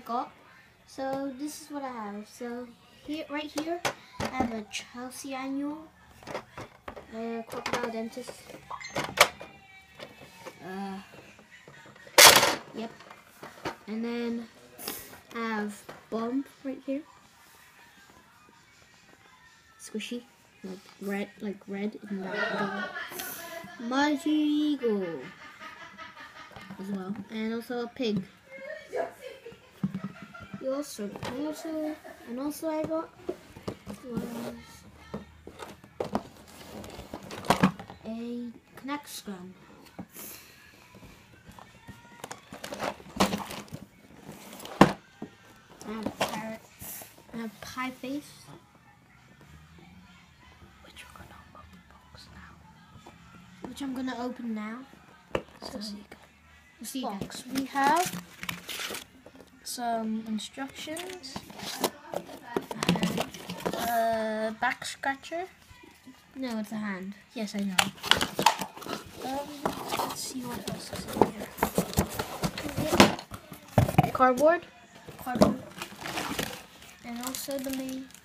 got. So this is what I have. So here, right here, I have a Chelsea annual, Crocodile Dentist. Yep. And then I have Bomb right here. Squishy, like red in that little Mighty Eagle as well, and also a pig. And also I got was a Connect Scrum. I have a parrot. I have Pie Face. Which I'm gonna open now. So see Box. We have some instructions, back scratcher. No, it's a hand. Yes, I know. Let's see what else is in here. Cardboard, And also the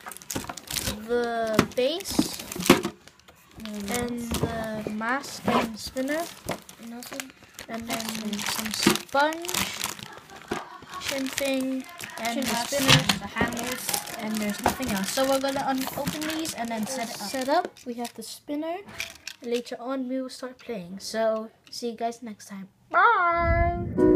base, and the mask and spinner, and then some sponge, chimping, and the spinner, the handles, and there's nothing else. So we're gonna open these and then set up. We have the spinner. Later on we will start playing. So see you guys next time. Bye!